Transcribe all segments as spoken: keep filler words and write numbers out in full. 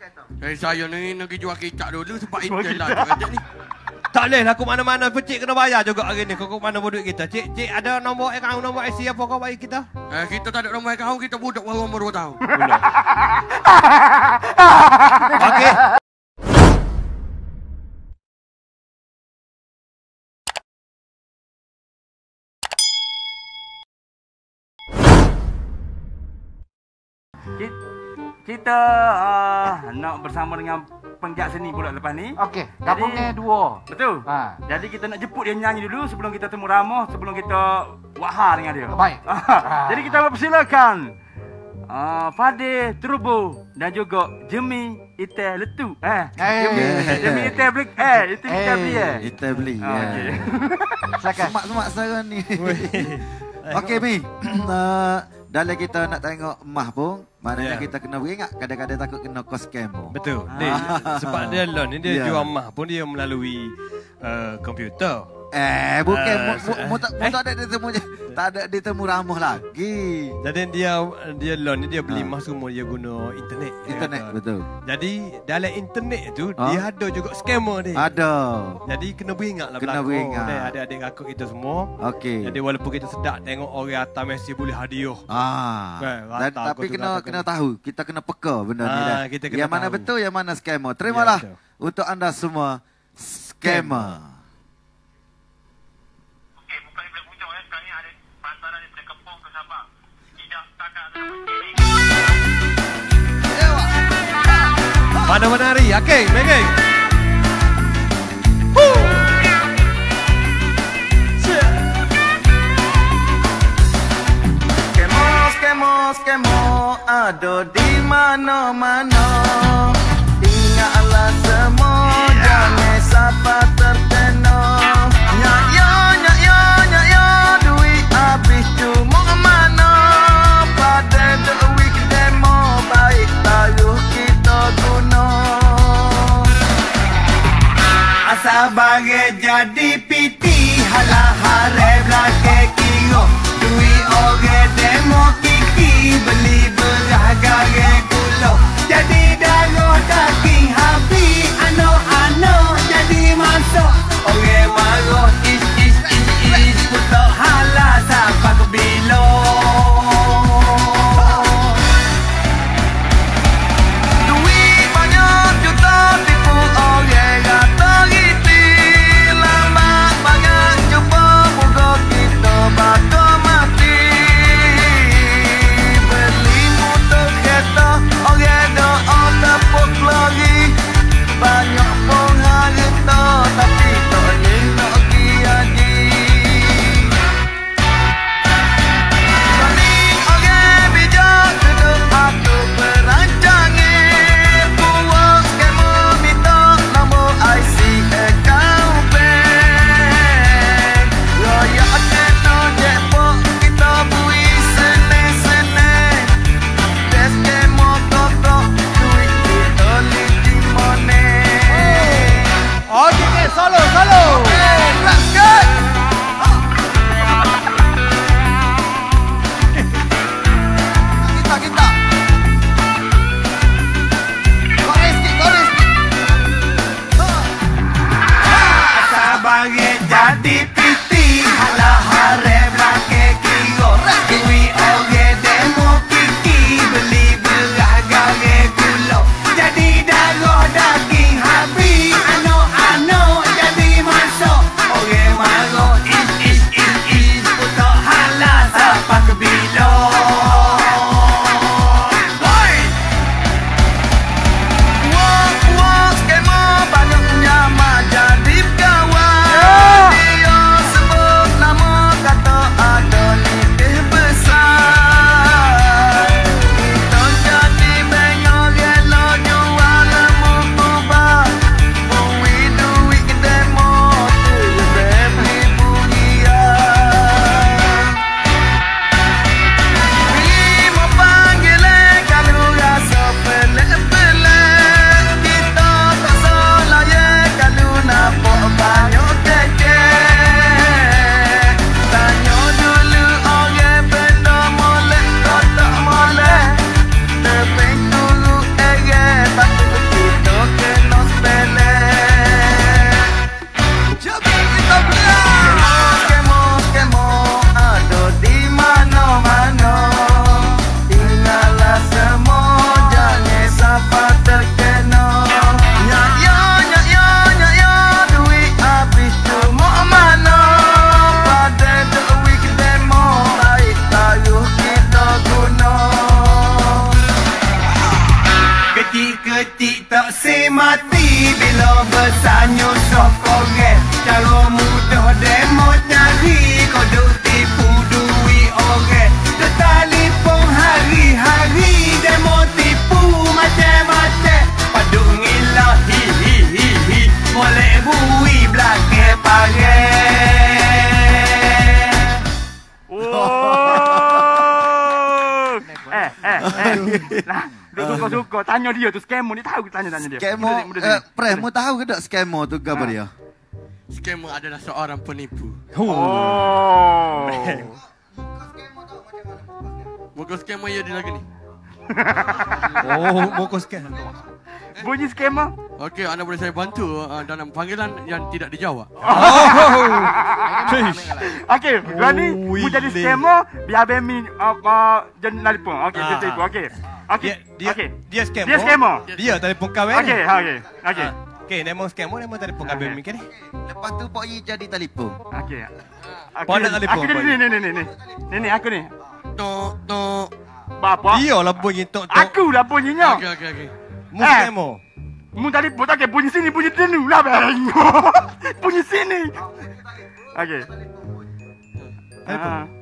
Eh, saya ni nak jual kicap dulu sebab intel lah kata ni. Tak boleh lah, aku mana-mana pun cik kena bayar juga hari ni. Kau mana pun duit kita. Cik, cik ada nombor akaun, nombor I C apa kau bagi kita? Eh, kita tak ada nombor akaun, kita budak baru umur dua tahun. Okey. Kita uh, nak bersama dengan penggiat seni pula lepas ni. Okey, gabungnya dua. Betul. Ha. Jadi kita nak jemput dia nyanyi dulu sebelum kita temu Ramah, sebelum kita wahar dengan dia. Baik. Ha. Jadi kita persilakan uh, Fadil Turbo dan juga Jemi Ite Letu. Eh, Jemi, Jemi Ite Blik. Eh, itu kita beli eh. Ite beli. Ha, okey. Silakan. Semak-semak sekarang ni. Okey, Mi. Uh, dalam kita nak tengok emah pun, maknanya yeah. kita kena beringat kadang-kadang takut kena kos scam pun. Betul. Dia, sebab dia loan ni dia yeah. jual emah pun dia melalui uh, komputer. Eh, bukan. Uh, mu tak tak ada ditemu tak ada ditemu Ramah lagi. Jadi dia dia loan ni dia beli emah semua dia guna internet. Internet kata. Betul. Jadi dalam internet tu ha? dia ada juga scammer dia. Ada. Jadi kena beringatlah kena beringat. Adik-adik kakak kita semua. Okey. Jadi walaupun kita sedap tengok orang atas masih boleh hadiah. Ah. Kan, tapi kena kena tahu, kita kena peka benda ni ah, dah. Yang mana tahu. betul, yang mana scammer. Terimalah ya, untuk anda semua scammer. Pada menari, okey, okey. Skemo, skemo, skemo, ada di mana-mana. Ingatlah semua, jangan siapa terkena. Nyak yo, nyak yo, nyak yo, duit habis cuma mana. Pada duit demo, baik taruh kita guna. Asal bagai jadi piti, halah hare belakang kiro. Duit orang demo kiki, beli beras garam gula. Jadi darah daging habis, ano-ano jadi masuk. Orang marah is is is is, putak halah sampai ke bila. Duit banyak juta tipu orang rata giti. Lambat banyak jumpa muka kita bakal mati. Beli motor kereta orang kecil tak semati bila besar nyusuh korek. Cara mudah demo nyari kodok tipu duit orang. Tertelefon hari-hari demo tipu macam-macam. Paduk ngilah hi hi hi hi molek bui belakang pakai. Oh. Eh, eh, eh. Nah, dia suka-suka tanya dia tu scammer ni tahu tanya-tanya dia. Scammer, eh, Pres, mu tahu ke tak scammer tu apa dia? Scammer adalah seorang penipu. Oh. Muka scammer ya dia lagi ni. Oh, muka scam. Bunyi scammer? Okey, anda boleh saya bantu uh, dalam panggilan yang tidak dijawab. Okey, gua ni mu jadi scammer, biar Bemi apa jadi telefon. Okey, dia telefon. Okey. Okey. Dia Okey. dia scammer. Dia scammer. Dia telefon kau eh. Okey, okey. Okey. Okey, nemo scammer, nemo telefon kau Bemi kan? Lepas tu Pok Yi jadi telefon. Okey. Pok nak telefon. Aku ni ni ni ni ni. Ni ni aku ni. Tok tok. Bapa. Dia lah bunyi tok tok. Aku lah bunyinya. Okey okey okey. Mu scammer. Mu tadi pun tak bunyi sini, bunyi denu lah bang. Bunyi sini. Okey. Ah.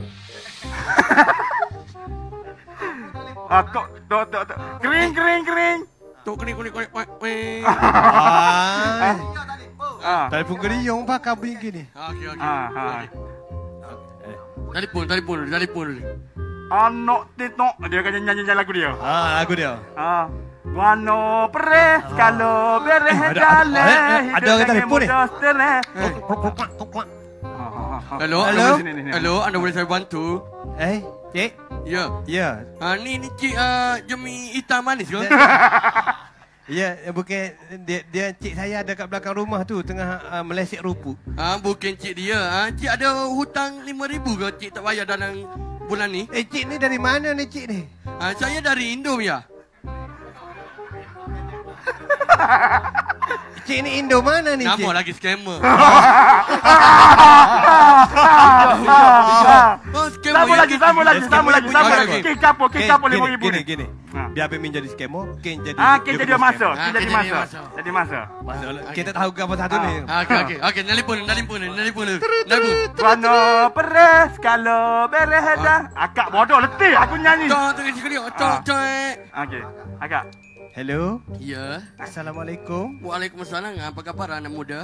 Ah, tok tok tok tok. Kering kering kering. Tok kini kini kini kini. Ah. Ah. Telefon geriung pakai bunyi gini. Okey okey. Ah, ah. Telefon telefon telefon dulu. Anak titok dia akan nyanyi-nyanyi lagu dia. Ah, lagu dia. Ah. Wano peres kalau beres Ada- jalan. ada- ada orang telefon ni? Hello, Hello? Anda, hello, anda boleh saya bantu? Eh, cik. Ya. Ya. Ah ni ni cik uh, Jemi hitam manis ke? Ya, bukan dia dia cik saya ada kat belakang rumah tu tengah uh, melesik rupuk. Ah bukan cik dia. Ah cik ada hutang lima ribu ke cik tak bayar dalam bulan ni? Eh, cik ni dari mana ni cik ni? Ah saya dari Indo ya. Cik ni Indo mana ni cik? Nama lagi scammer. Oh, scammer. Sambung ya, lagi, cik. sambung lagi, Ya, sambung lagi, scammer sambung punya lagi. bunyi. Kek kapo, kek kapo lima ribu Gini, ni. gini. Ha. Biar Bemi jadi scammer, Ken jadi Ah, Ken jadi punya masuk, Ah, Ken jadi Ken jadi masuk. masuk. Jadi masuk. scammer. Kita tahu ke apa satu ni. Ah, okey okey. Okey, nelpon, nelpon, nelpon dulu. Nelpon. Wano peres kalau beres dah. Akak bodoh letih aku nyanyi. Tok tu kecil dia. Tok tok. Okey. Akak. Hello. Ya. Assalamualaikum. Waalaikumsalam. Apa khabar anak muda?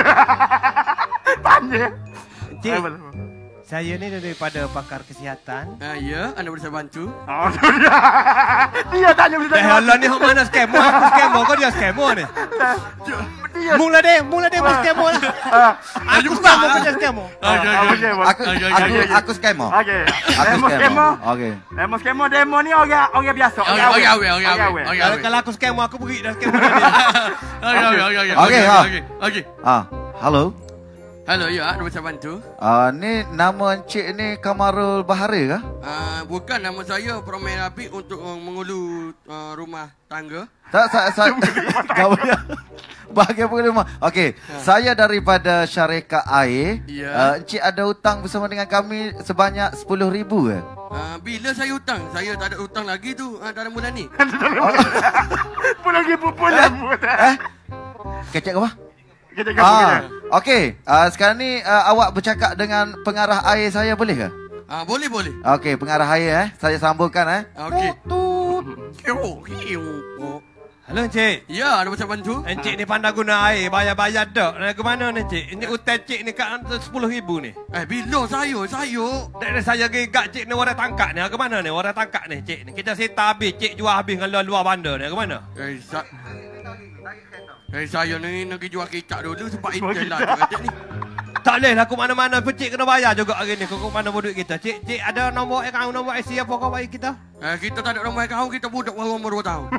Pandai. Cik, Eh, saya ni daripada pakar kesihatan. Ah ya, anda boleh saya bantu? Oh, dia. Dia tanya boleh Eh, tanya. Allah ni hok mana scammer? Aku scammer, kau dia scammer ni. Dia. Mula deh, mula deh pas scammer lah. Ah, Aku scammer kau jadi scammer. ah, okey, bos. Aku Okey, aku okey, aku scammer. Okey. Aku Demo scammer. scammer. Okey. Demo scammer demo ni orang orang biasa. Okey, okey, okey, okey, okey, okey. Kalau kalau aku scammer, aku pergi dah scammer tadi. Okey, okey, okey, okey. Okey, ha. Okey, okey. Ah, halo. Hello, ya, anda boleh saya bantu? Ah, ni nama encik ni Kamarul Bahara ke? Ah, bukan nama saya Promen Rabi untuk uh, mengulu uh, rumah tangga. Tak, saya saya kau punya bahagian rumah. Okey, saya daripada syarikat air. Ya. Uh, encik ada hutang bersama dengan kami sebanyak sepuluh ribu ke? Uh, bila saya hutang? Saya tak ada hutang lagi tu uh, dalam bulan ni. Pulang ribu pulang. Eh? Kecek apa? Kita kamu kita. Ah, okey. Uh, sekarang ni uh, awak bercakap dengan pengarah air saya boleh ke? Ah, boleh boleh. Okey, pengarah air eh. Saya sambungkan eh. Okey. Kiu, kiu. Halo Encik. Ya, anda boleh saya bantu? Encik ni pandai guna air, bayar-bayar dak. Nak ke mana ni Encik? Ini hutang Cik ni kat sepuluh ribu ni. Eh, bila saya, saya. Dari saya gegat Cik ni orang tangkap ni. Ke mana ni? Orang tangkap ni Cik ni. Kita seta habis, Cik jual habis dengan luar-luar bandar ni. Ke mana? Eh, sa Eh, saya ni nak pergi jual kicap dulu sebab intel lah cik ni. Tak boleh lah, aku mana-mana pun Cik kena bayar juga hari ni. Kau mana pun duit kita. Cik, Cik ada nombor akaun, nombor I C apa kau bagi kita? Eh, kita tak ada nombor akaun, kita budak baru umur dua tahun.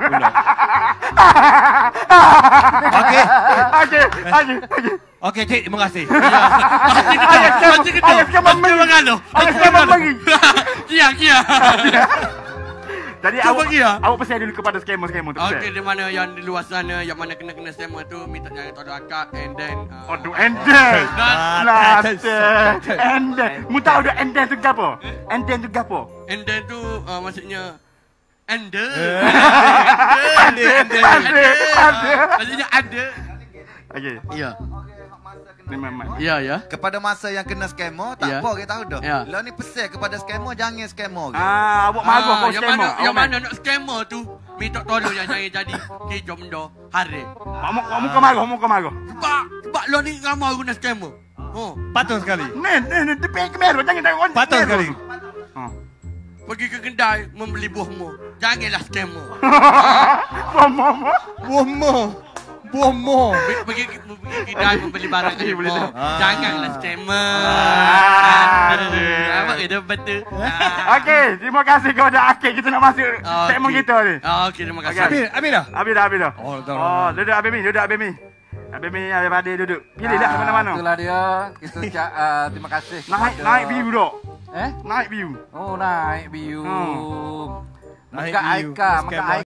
Okey. Okey, okey, okey. Okey Cik, terima kasih. Ayah scammer, ayah scammer mari. Ayah scammer mari. Kia, kia. Jadi Cuba awak pergi lah. awak pesan dulu kepada scammer-scammer tu. Okey, di mana yang di luar sana, yang mana kena-kena scammer tu, minta jangan tahu akak and then... Uh, Aduh, enden. Ah, Latih. Enden. Mu tahu dah enden tu gapo? Enden tu gapo? and then tu uh, maksudnya... Anda. Ada, ada. Ada, ada. Maksudnya ada. Okey. Ya. Ni memang. Ya, ya. Kepada masa yang kena scammer, tak Ya. apa kita tahu dah. Ya. Lah ni pesan kepada scammer, jangan scammer. ke. Ah, awak marah kau yang scammer. mana, yang Awak mana nak scammer tu? Minta tolong yang jangan jadi kejom dah. Hari. Kamu kamu kau marah, kamu kau marah. Sebab, sebab lo ni ramai guna scammer. Oh. Patut sekali. Ni, ni, ni, tepi kamera jangan tengok. Patut sekali. Ha. Pergi ke kedai membeli buah-buah. Janganlah scammer. Mama, mama. Buah mo. Buah mo. Pergi ke pergi ke kedai membeli barang Boleh, boleh buah. tahu. Janganlah scammer. Ah. Apa itu betul? Okey, terima kasih kepada Akid. Kita nak masuk segmen kita ni. Ah, okey, terima kasih. Habis, habis dah. Habis dah, habis dah. Oh, dah. Oh, duduk Abimi, duduk Abimi. Abimi, Abim Padi duduk. Pilihlah ke mana-mana. Itulah dia. Kita ucap uh, terima kasih. Naik, kepada- naik view dok. Eh? Naik view. Oh, naik view. Hmm. Naik Maka view. Aika, maka Scammer.